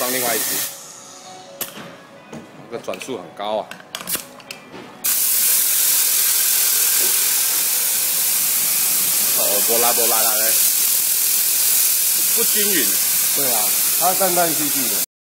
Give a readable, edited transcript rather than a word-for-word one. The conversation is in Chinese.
装另外一只，这个转速很高啊。哦，波拉嘞，不均匀。 对啊，它断断续续的。